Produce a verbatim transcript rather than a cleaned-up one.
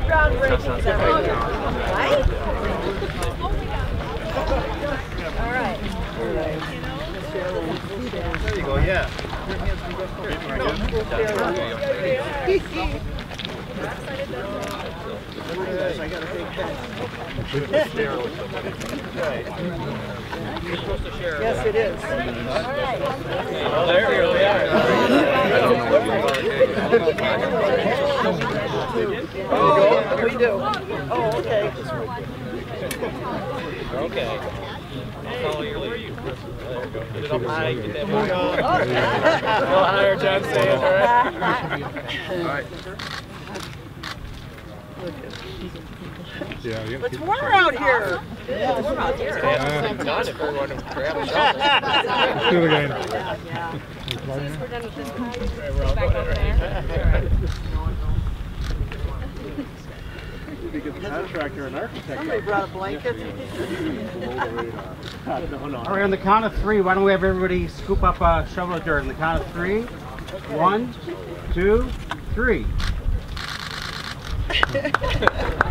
groundbreaking ceremony. Right? All right. There you go, yeah. I got a big pen. You're supposed to share. Yes, it is. Oh, there we are. Oh, we do. Oh, okay. Okay. I'll follow your lead. There you go. Get it up high. Get that movie on. A little higher, John saying, all right? All right. Yeah, yeah. It's warmer out here. Yeah. It's warmer out here. It's done if everyone would grab a shot. Do it again. Yeah. We're done with this part. We're all going right. Because the contractor and architect. Somebody brought a blanket. No, no. All right, on the count of three, why don't we have everybody scoop up a shovel of dirt? On the count of three. One, two, three.